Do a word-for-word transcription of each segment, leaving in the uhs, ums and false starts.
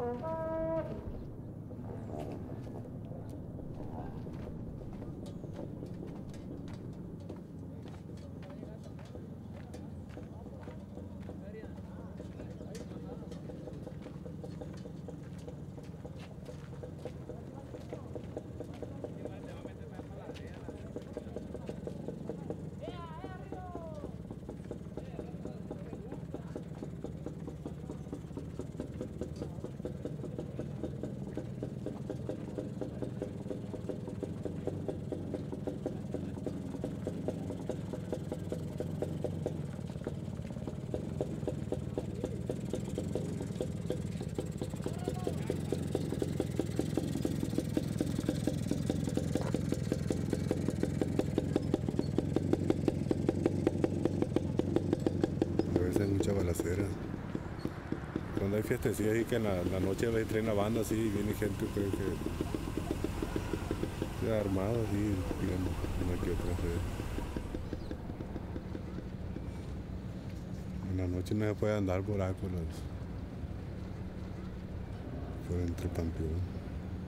Hay mucha balacera. Cuando hay fiestecillas y que en la, la noche traen una banda así y viene gente, creo que ya armada así, digamos, una que otra vez. En la noche no se puede andar por ahí por las, por entre Panteón.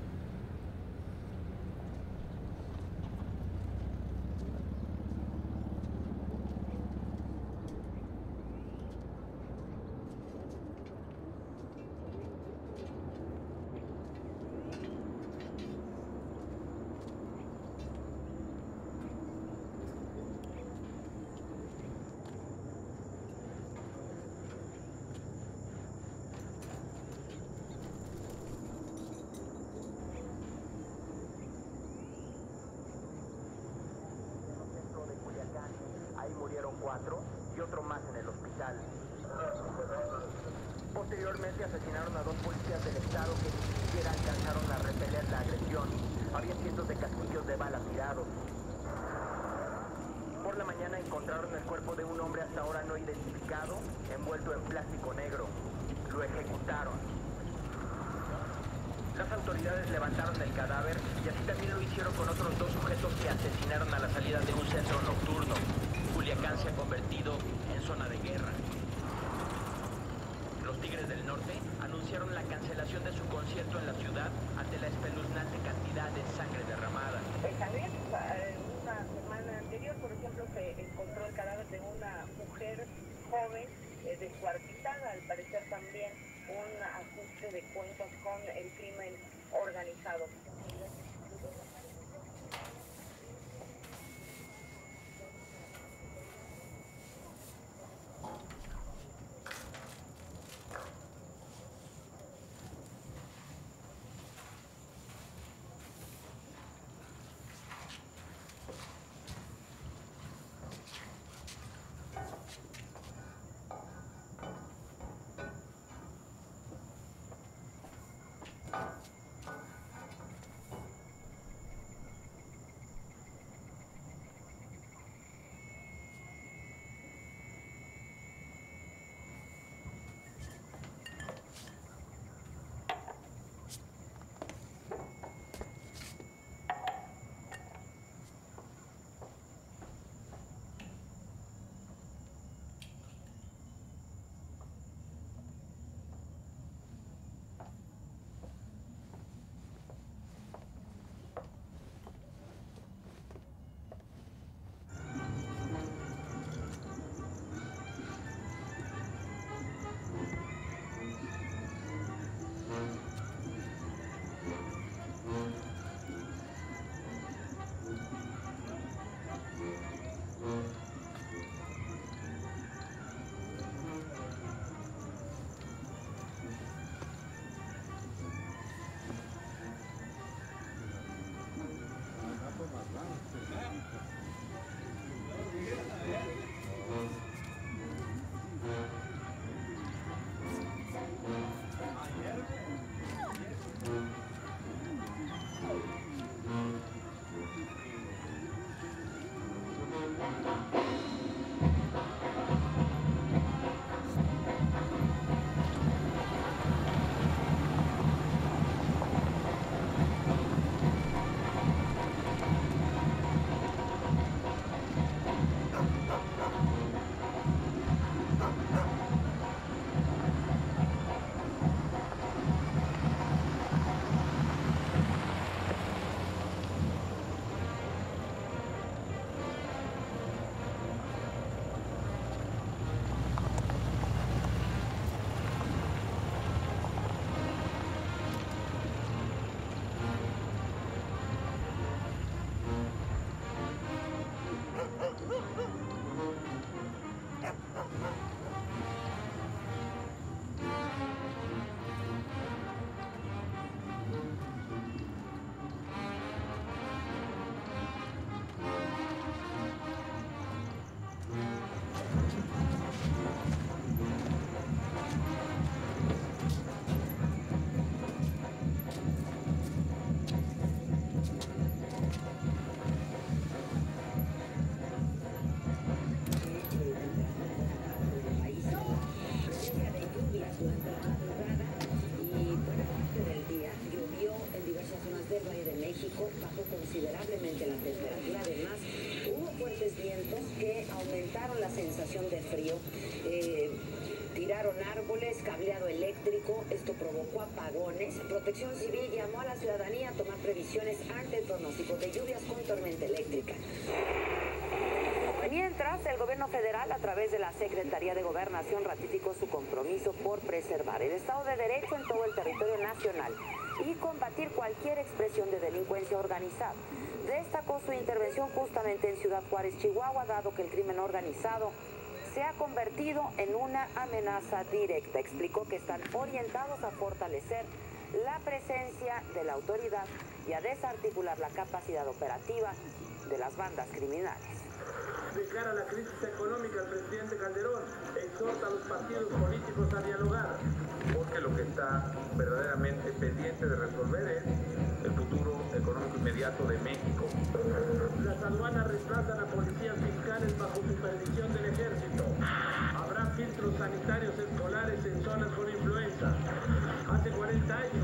Ahí murieron cuatro y otro más en el hospital. Posteriormente asesinaron a dos policías del estado que ni siquiera alcanzaron a repeler la agresión. Había cientos de casquillos de bala tirados. Por la mañana encontraron el cuerpo de un hombre hasta ahora no identificado, envuelto en plástico negro. Lo ejecutaron. Las autoridades levantaron el cadáver y así también lo hicieron con otros dos sujetos que asesinaron a la salida de un centro nocturno. Culiacán se ha convertido en zona de guerra. Los Tigres del Norte anunciaron la cancelación de su concierto en la ciudad ante la espeluznante cantidad de sangre derramada. En San Luis, una semana anterior, por ejemplo, se encontró el cadáver de una mujer joven eh, descuartizada, al parecer también un ajuste de cuentas con el crimen organizado. provocaron la sensación de frío. Eh, tiraron árboles, cableado eléctrico, esto provocó apagones. Protección Civil llamó a la ciudadanía a tomar previsiones ante el pronóstico de lluvias con tormenta eléctrica. Mientras, el gobierno federal, a través de la Secretaría de Gobernación, ratificó su compromiso por preservar el Estado de Derecho en todo el territorio nacional y combatir cualquier expresión de delincuencia organizada. Destacó su intervención justamente en Ciudad Juárez, Chihuahua, dado que el crimen organizado se ha convertido en una amenaza directa. Explicó que están orientados a fortalecer la presencia de la autoridad y a desarticular la capacidad operativa de las bandas criminales. De cara a la crisis económica, el presidente Calderón exhorta a los partidos políticos a dialogar, porque lo que está verdaderamente pendiente de resolver es el futuro económico inmediato de México. Las aduanas reemplazan a policías fiscales bajo supervisión del ejército. Habrá filtros sanitarios escolares en zonas con influenza. Hace cuarenta años.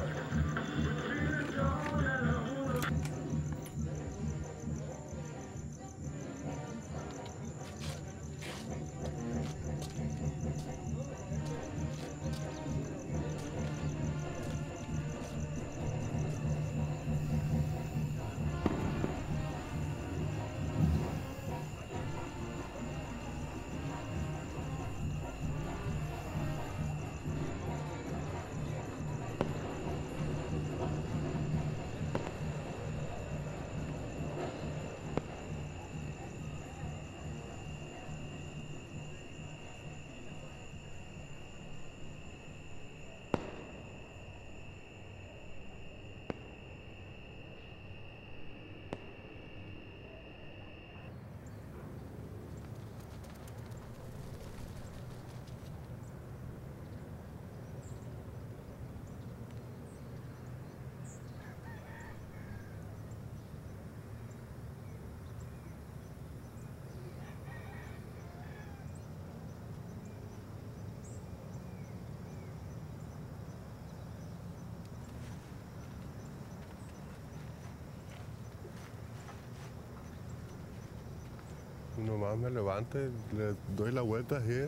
Nomás me levanto y le doy la vuelta así.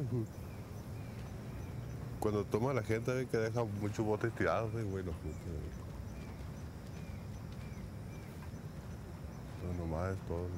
Cuando toma la gente ve que deja muchos botes tirados, güey, los no, nomás es todo.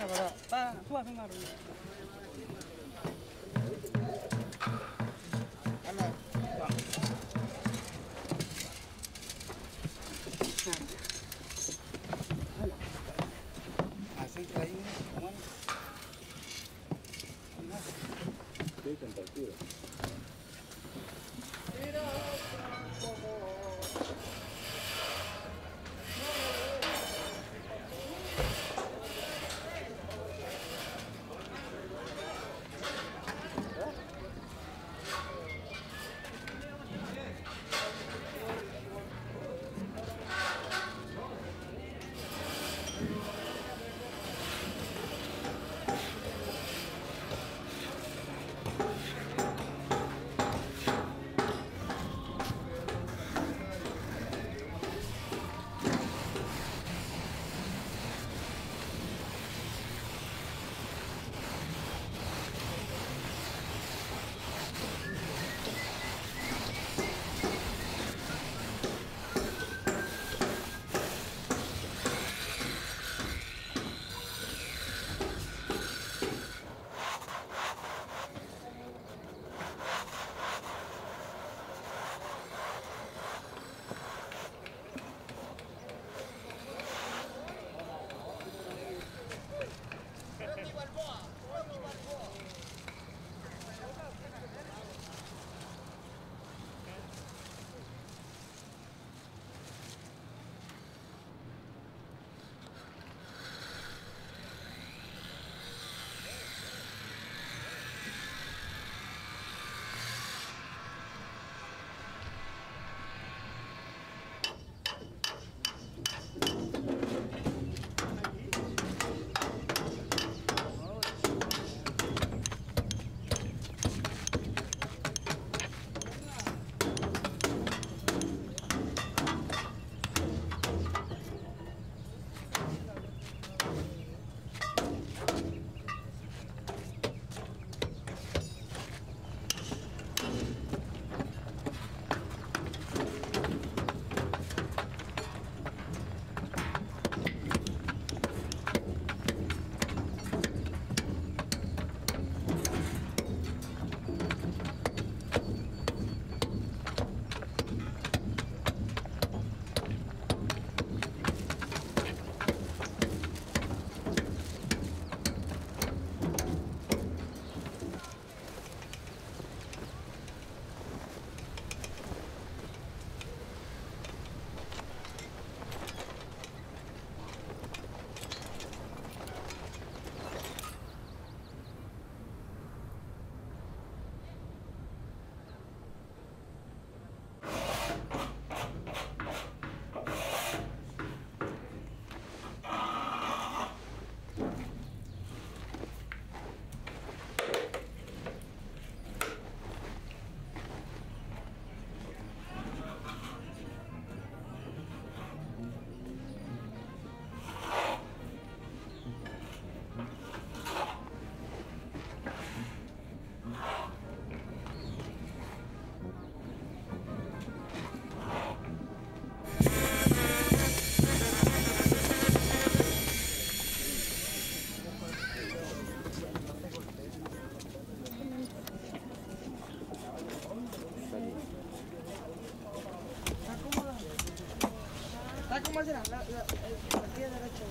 ¿Cómo será? La, la, la, la pie derecha.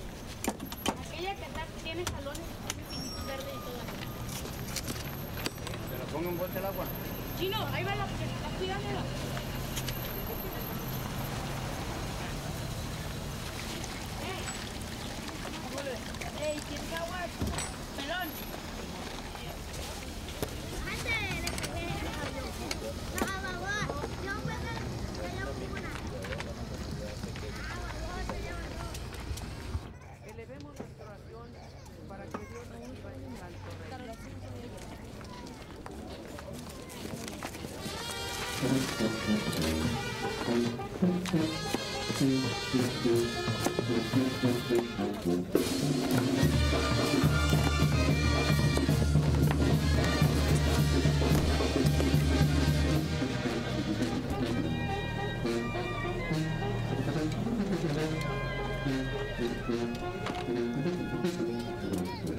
Aquella que está, tiene salones, tiene pinitos verde y todo eso. ¿Se lo pongo en bolsa el agua? Chino, ahí va la que está cuidándola. Ey, ey, ¿quieres agua? Pelón. Elevemos nuestra oración para que Dios nos lleve al correcto. Thank you.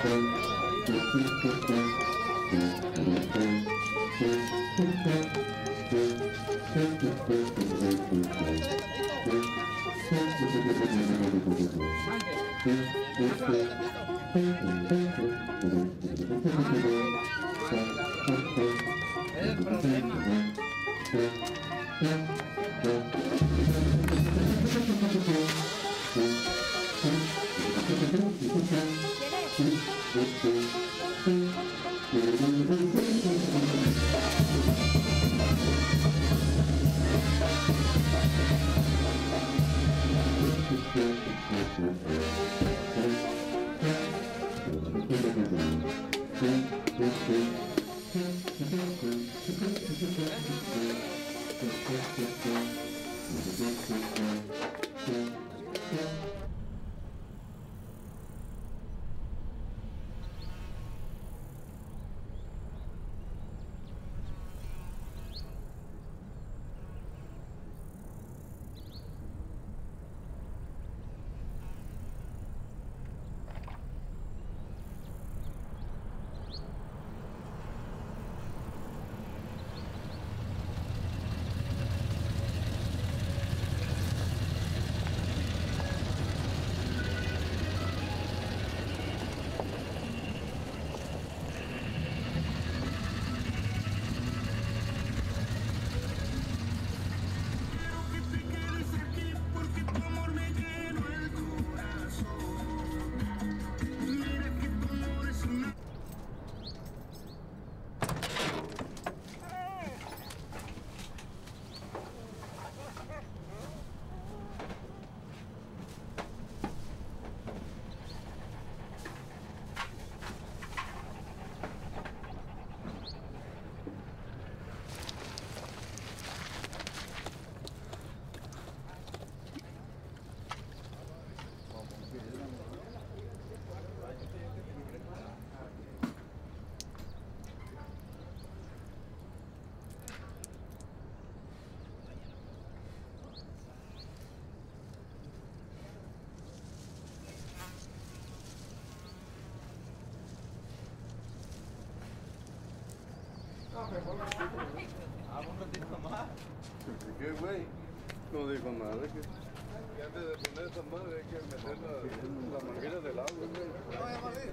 ¿Qué, güey? No dijo nada. Que, que antes de poner esa madre hay que meter la, la manguera del agua, güey.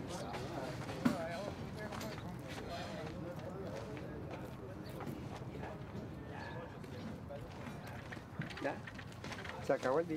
Ya, se acabó el día.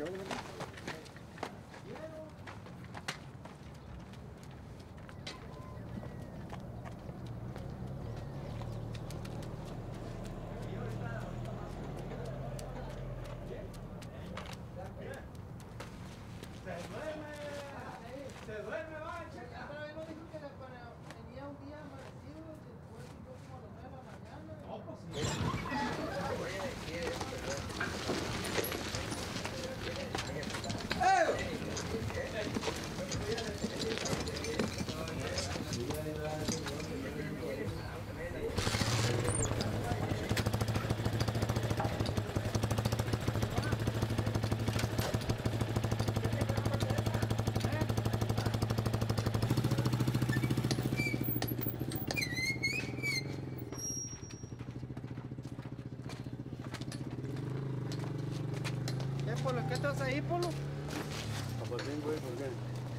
¿Qué estás ahí, Polo? Apacín, güey, ¿por qué?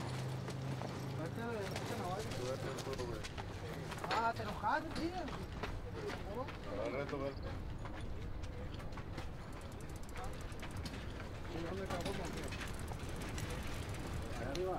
Ah, ¿te enojaste, tío? Al reto, güey. ¿Dónde acabamos? Allá arriba.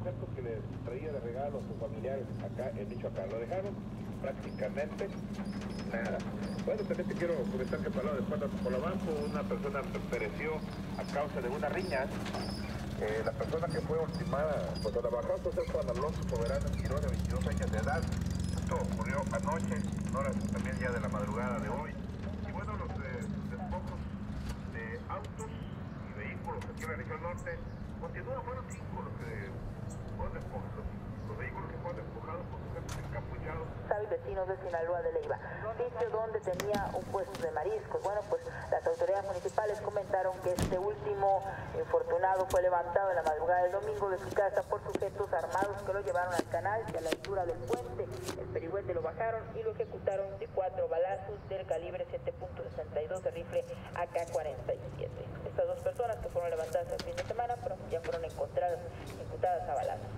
objetos que les traía de regalo a sus familiares acá en Michoacán. Lo dejaron prácticamente nada. Bueno, también te quiero comentar que para el lado de Puerto Topolobampo una persona pereció a causa de una riña. Eh, la persona que fue ultimada por trabajador es Juan Alonso Soberano Quiroz, de veintidós años de edad. Esto ocurrió anoche, en horas también ya de la madrugada de hoy. Y bueno, los eh, despojos de autos y vehículos aquí en la región norte continúan, fueron cinco los que fueron despojados, los, los vehículos que fueron despojados por sujetos encapuchados. Sabe, vecinos de Sinaloa de Leiva, sitio donde tenía un puesto de mariscos. Bueno, pues las autoridades municipales comentaron que este último infortunado fue levantado en la madrugada del domingo de su casa por sujetos armados que lo llevaron al canal y a la altura del puente. El perigüete lo bajaron y lo ejecutaron de cuatro balazos del calibre siete punto sesenta y dos de rifle A K cuarenta y siete. Estas dos personas que fueron levantadas el fin de semana pero ya fueron encontradas ejecutadas a balazos.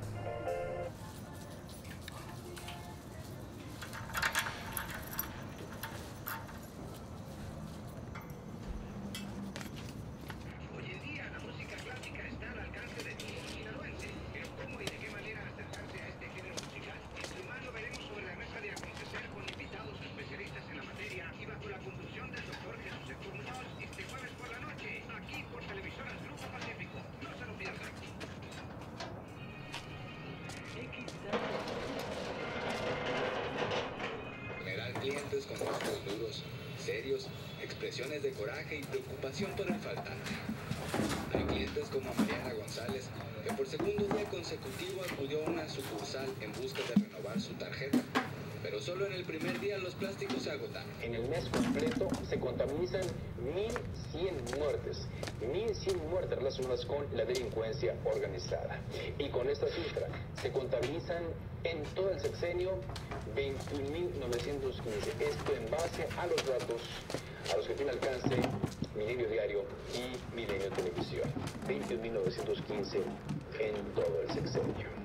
Clientes con rostros duros, serios, expresiones de coraje y preocupación por el faltante. Hay clientes como Mariana González, que por segundo día consecutivo acudió a una sucursal en busca de renovar su tarjeta. Pero solo en el primer día los plásticos se agotaron. En el mes completo se contabilizan mil cien muertes, mil cien muertes relacionadas con la delincuencia organizada. Y con esta cifra se contabilizan en todo el sexenio veintiún mil novecientos quince. Esto en base a los datos a los que tiene alcance Milenio Diario y Milenio Televisión. veintiún mil novecientos quince en todo el sexenio.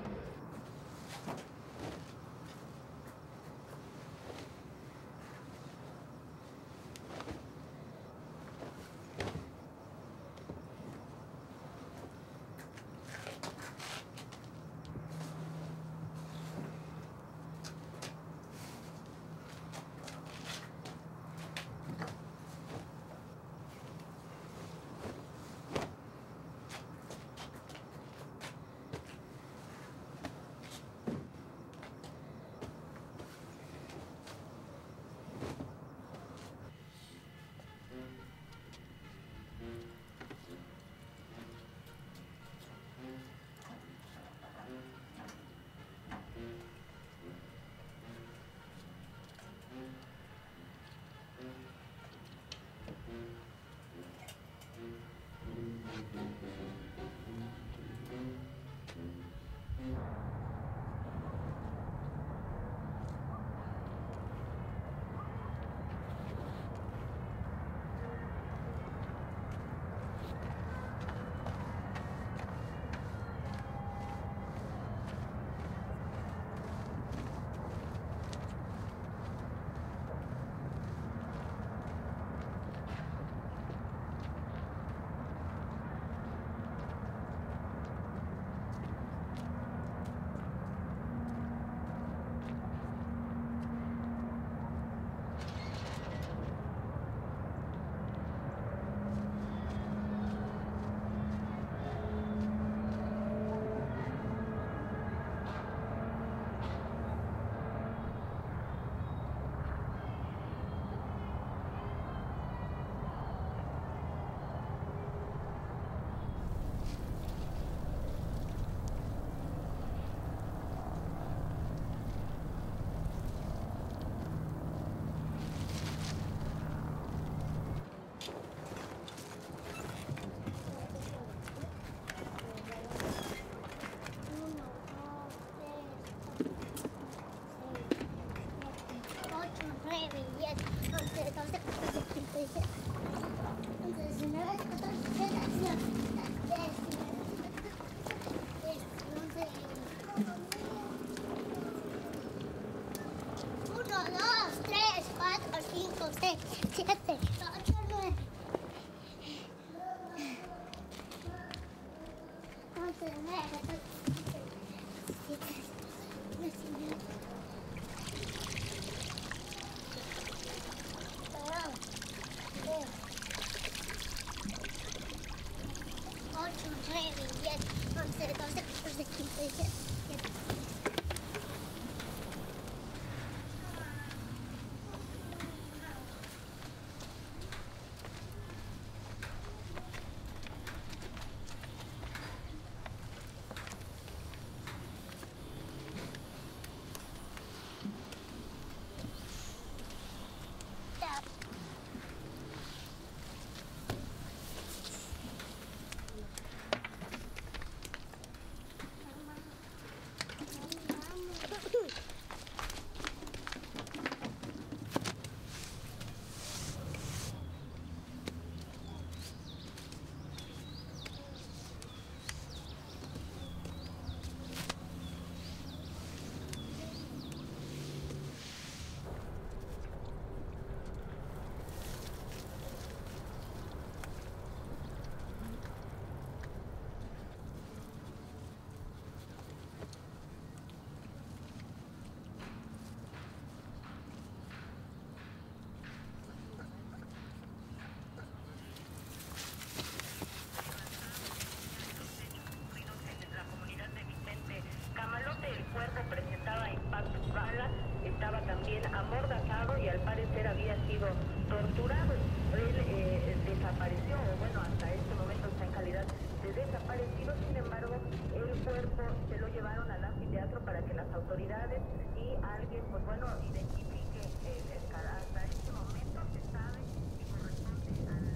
teatro para que las autoridades y alguien, pues bueno, identifique el, el cadáver. Hasta este momento se sabe que corresponde al...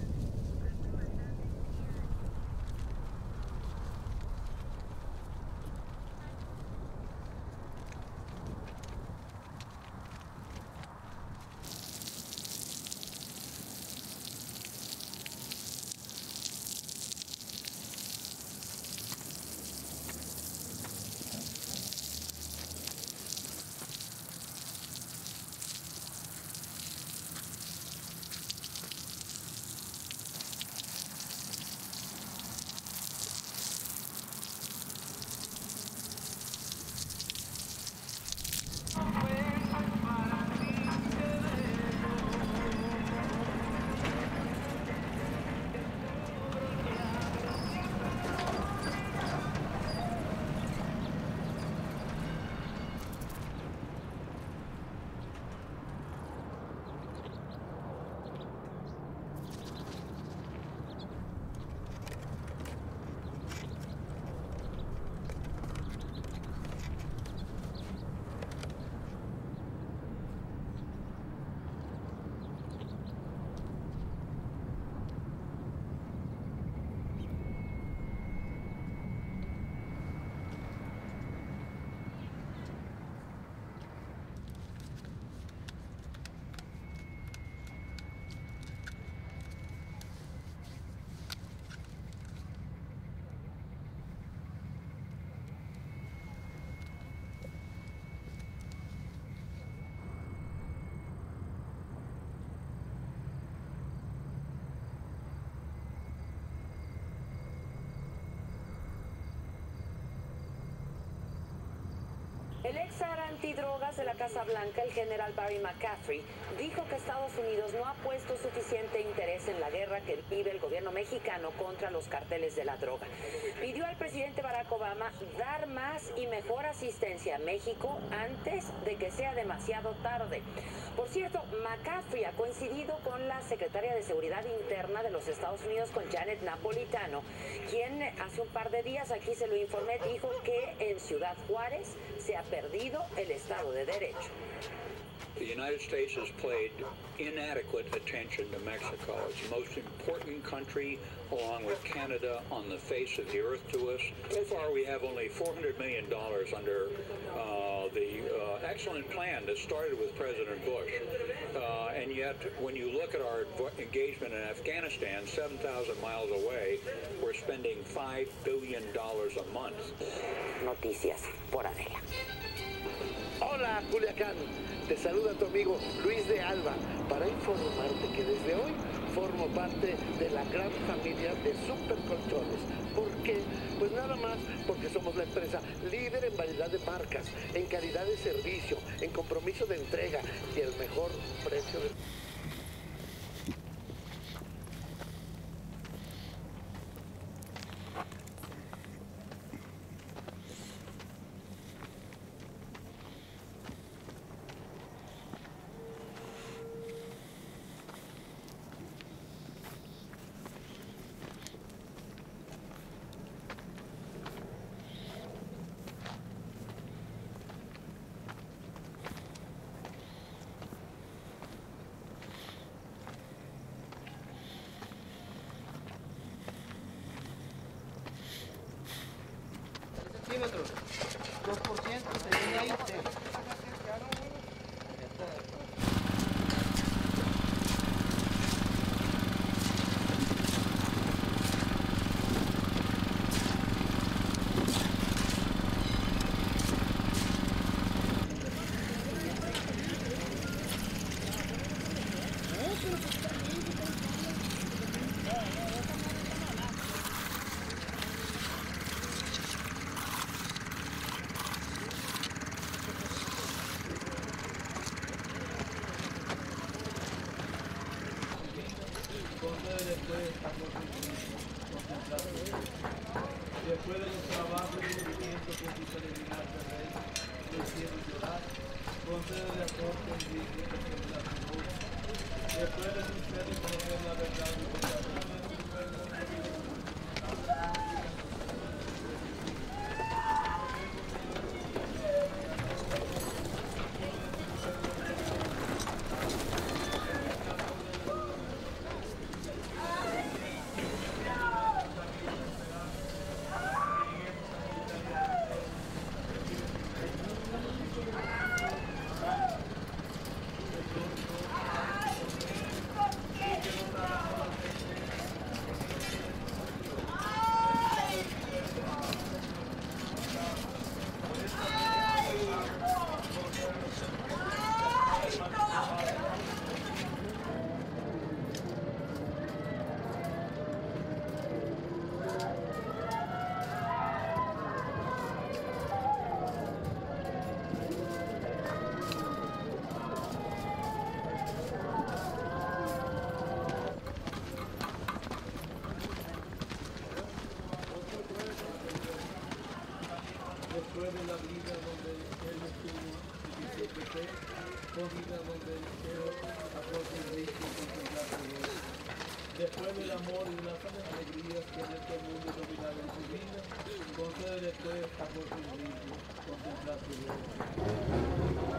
El ex antidrogas de la Casa Blanca, el general Barry McCaffrey, dijo que Estados Unidos no ha puesto suficiente interés en la guerra que vive el gobierno mexicano contra los carteles de la droga. Pidió al presidente Barack Obama dar más y mejor asistencia a México antes de que sea demasiado tarde. Por cierto, McCaffrey ha coincidido con la secretaria de Seguridad Interna de los Estados Unidos, con Janet Napolitano, quien hace un par de días, aquí se lo informé, dijo que en Ciudad Juárez se ha perdido el Estado de Derecho. The United States has played inadequate attention to Mexico. It's the most important country, along with Canada, on the face of the earth to us. So far, we have only four hundred million dollars under uh, the uh, excellent plan that started with President Bush. Uh, and yet, when you look at our engagement in Afghanistan, seven thousand miles away, we're spending five billion dollars a month. Noticias por Adela. Hola, Culiacán. Te saluda tu amigo Luis de Alba para informarte que desde hoy formo parte de la gran familia de Supercolchones. ¿Por qué? Pues nada más porque somos la empresa líder en variedad de marcas, en calidad de servicio, en compromiso de entrega y el mejor precio de... centímetros, dos por ciento, sería veinte. Después de los trabajos y movimientos con tu peregrinaje al Rey, no hicieron llorar, concede de aporte en dignificación de la figura. Después de ustedes conocer la verdad y cósmica donde el deseo aporta el ritmo contemplar tu rostro. Después del amor y de las alegrías que en este mundo dominaron su vida, concede después aporta el ritmo contemplar tu rostro.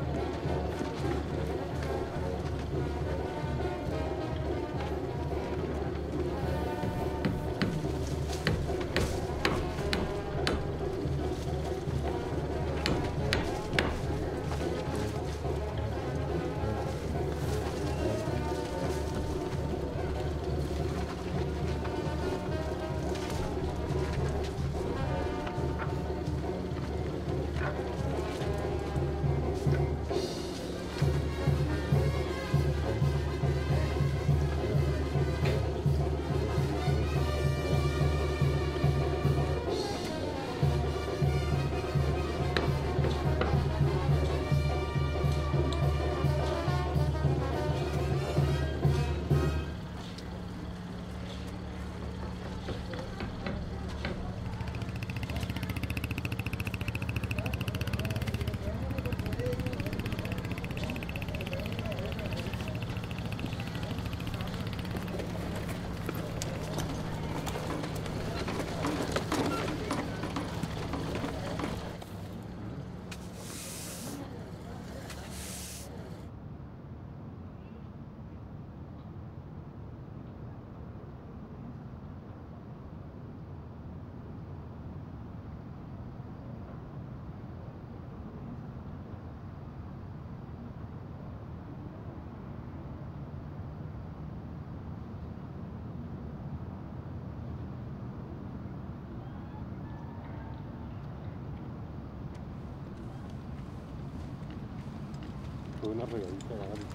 Fue una regadita ahorita.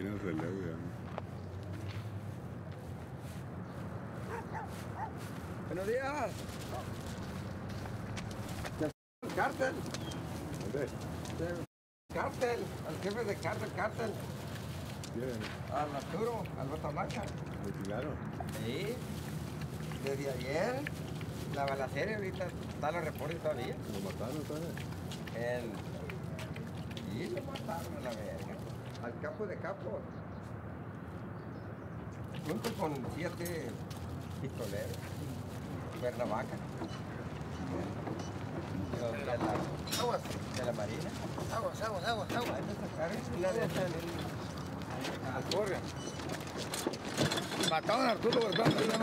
metiéndose el dedo ya. Buenos días. El cártel. ¿Dónde? El cártel, al jefe de cártel, cártel. ¿Quién? Al Arturo, al Batamaca. ¿Lo tiraron? Sí. Desde ayer, la balacera ahorita está la reporte todavía. ¿Lo mataron, sabes? El... Sí, lo mataron a la verga. Al capo de capos. Junto con siete pistoleros. Cuernavaca. Los de la, Aguas, de la Marina. aguas, aguas, aguas, aguas. Ahí te sacaron una de esas. Al corre. Mataron a Arturo Guzmán, ¿no?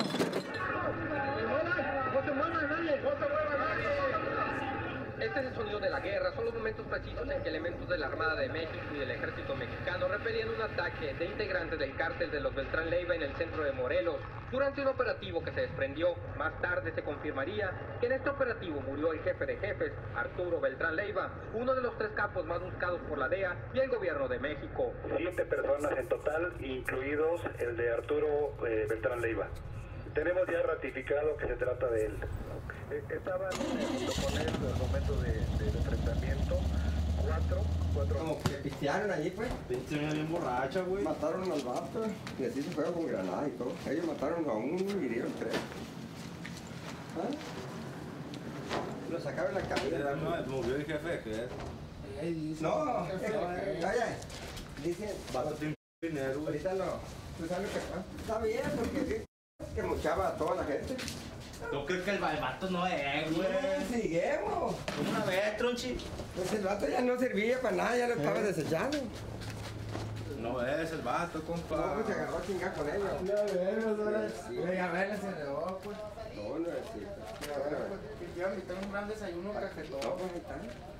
No se mueva nadie, no se mueva nadie. Este es el sonido de la guerra, son los momentos precisos en que elementos de la Armada de México y del Ejército Mexicano repelían un ataque de integrantes del cártel de los Beltrán Leiva en el centro de Morelos. Durante un operativo que se desprendió, más tarde se confirmaría que en este operativo murió el jefe de jefes, Arturo Beltrán Leiva, uno de los tres capos más buscados por la D E A y el gobierno de México. Siete personas en total, incluidos el de Arturo eh, Beltrán Leiva. Tenemos ya ratificado que se trata de él. Eh, estaban eh, junto con él en el momento de, del enfrentamiento, cuatro, cuatro... Como que pistearon allí, pues. Pinche niña bien borracha, güey. Mataron al vato, y así se fueron con granada y todo. Ellos mataron a uno y hirieron tres. ¿Ah? Lo sacaron de la cabeza. No, movió el jefe, ¿qué? No, oye, dicen, Vato sin dinero, güey. ahorita no, ¿tú sabes lo que pasa? Está bien, porque sí, que mochaba a toda la gente. ¿Tú crees que el vato no es, güey? Seguimos. Una vez, tronchi. Pues el vato ya no servía para nada, ya lo estaba desechando. No es el vato, compa. No, pues se agarró a chingar con ellos. Ya veremos, ahora. Ya veremos, se negó, pues. No, no es cierto. Quiero invitar un gran desayuno cafetón. No, pues ahí está.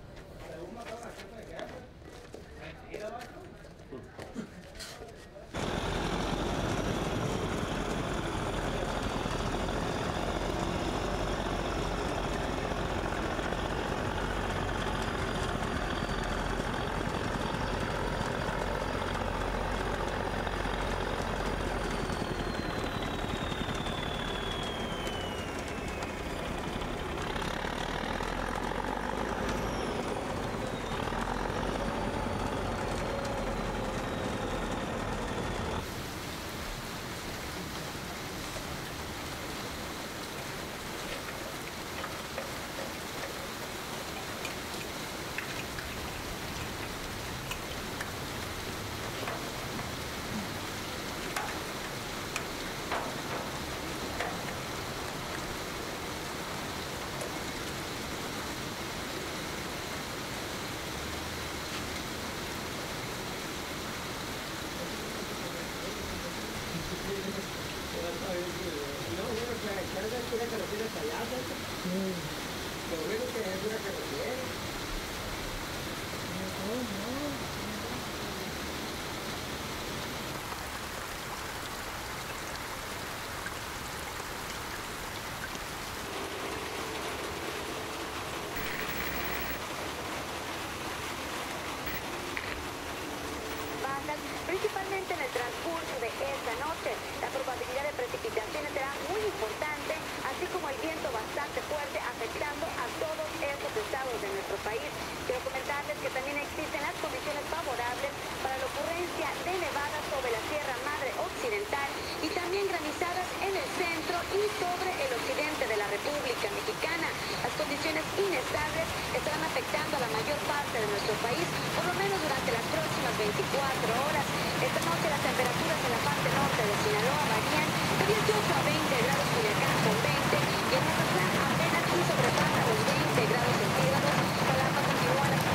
Principalmente en el transcurso de esta noche. La probabilidad de precipitaciones será muy importante, así como el viento bastante fuerte afectando a todos estos estados de nuestro país. Quiero comentarles que también existen las condiciones favorables para la ocurrencia de nevadas sobre la Sierra Madre Occidental y también granizadas en el centro y sobre el occidente de la República Mexicana. Las condiciones inestables estarán afectando a la mayor parte de nuestro país, por lo menos durante las próximas veinticuatro horas. Esta noche las temperaturas en la parte norte de Sinaloa varían de dieciocho a veinte grados, Culiacán con veinte y en Mazatlán apenas y sobrepasa los veinte grados centígrados. Jalapa continúa la...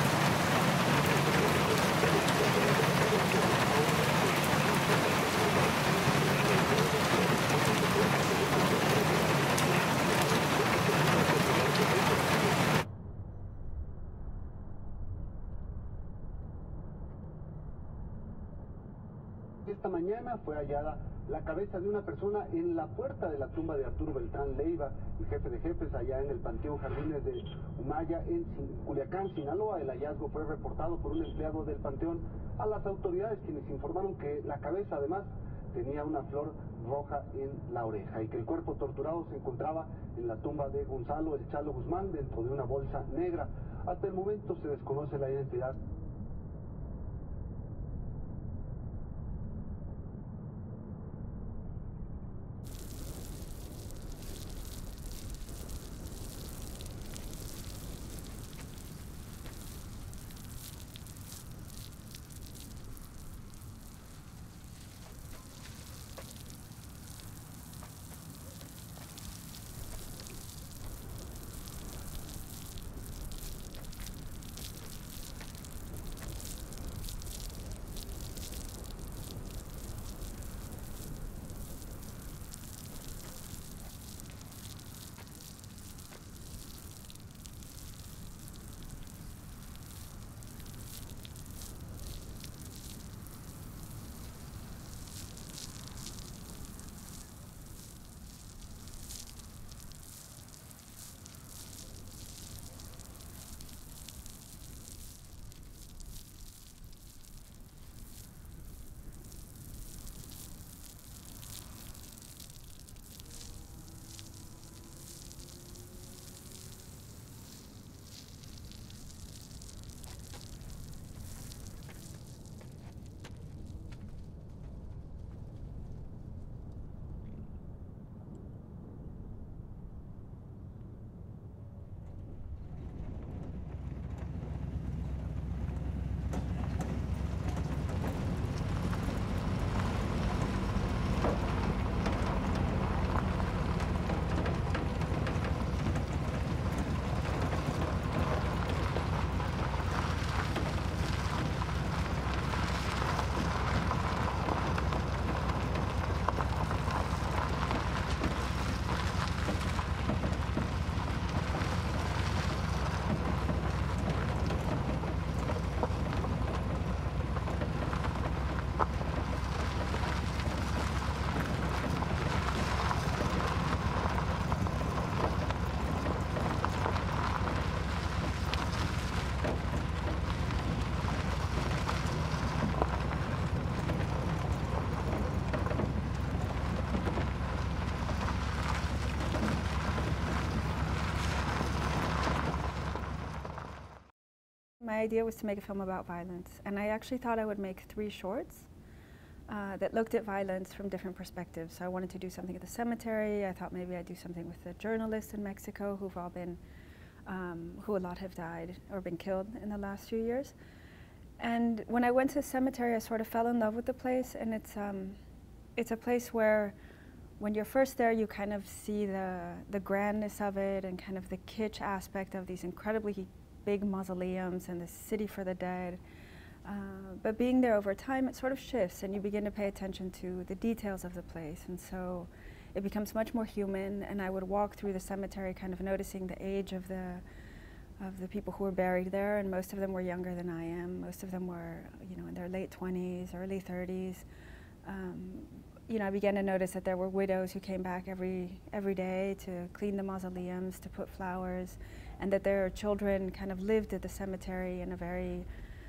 esta mañana fue hallada la cabeza de una persona en la puerta de la tumba de Arturo Beltrán Leiva, el jefe de jefes allá en el Panteón Jardines de Humaya, en Culiacán, Sinaloa. El hallazgo fue reportado por un empleado del Panteón a las autoridades, quienes informaron que la cabeza además tenía una flor roja en la oreja y que el cuerpo torturado se encontraba en la tumba de Gonzalo El Chalo Guzmán dentro de una bolsa negra. Hasta el momento se desconoce la identidad. My idea was to make a film about violence, and I actually thought I would make three shorts uh, that looked at violence from different perspectives. So I wanted to do something at the cemetery. I thought maybe I'd do something with the journalists in Mexico who've all been, um, who a lot have died or been killed in the last few years. And when I went to the cemetery, I sort of fell in love with the place, and it's, um, it's a place where when you're first there, you kind of see the, the grandness of it and kind of the kitsch aspect of these incredibly big mausoleums and the city for the dead. Uh, but being there over time, it sort of shifts and you begin to pay attention to the details of the place. And so it becomes much more human, and I would walk through the cemetery kind of noticing the age of the, of the people who were buried there, and most of them were younger than I am. Most of them were, you know, in their late twenties, early thirties. Um, you know, I began to notice that there were widows who came back every, every day to clean the mausoleums, to put flowers, and that their children kind of lived at the cemetery in a very,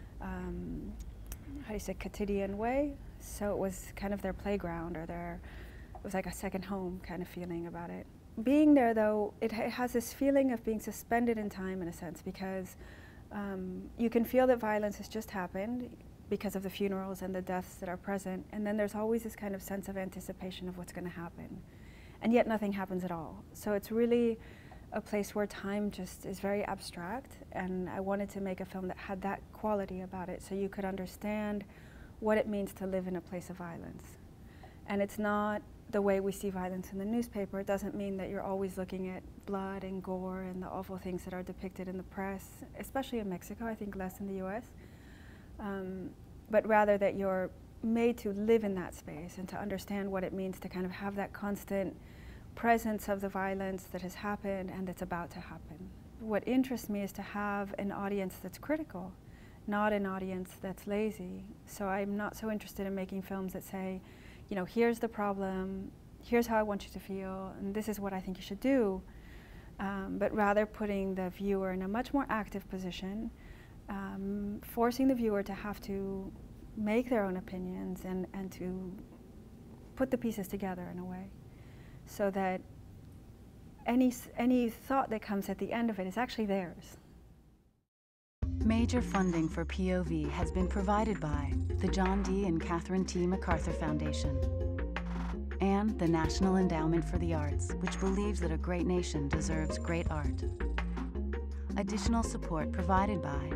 um, how do you say, quotidian way. So it was kind of their playground, or their, it was like a second home kind of feeling about it. Being there, though, it, ha it has this feeling of being suspended in time in a sense, because um, you can feel that violence has just happened because of the funerals and the deaths that are present, and then there's always this kind of sense of anticipation of what's going to happen. And yet nothing happens at all. So it's really a place where time just is very abstract, and I wanted to make a film that had that quality about it, so you could understand what it means to live in a place of violence. And it's not the way we see violence in the newspaper. It doesn't mean that you're always looking at blood and gore and the awful things that are depicted in the press, especially in Mexico, I think less in the U S, um, but rather that you're made to live in that space and to understand what it means to kind of have that constant presence of the violence that has happened and that's about to happen. What interests me is to have an audience that's critical, not an audience that's lazy. So I'm not so interested in making films that say, you know, here's the problem, here's how I want you to feel, and this is what I think you should do. Um, but rather putting the viewer in a much more active position, um, forcing the viewer to have to make their own opinions and, and to put the pieces together in a way, so that any, any thought that comes at the end of it is actually theirs. Major funding for P O V has been provided by the John D. and Catherine T. MacArthur Foundation and the National Endowment for the Arts, which believes that a great nation deserves great art. Additional support provided by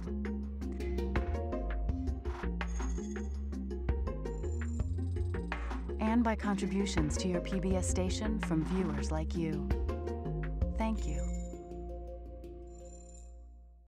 and by contributions to your P B S station from viewers like you. Thank you.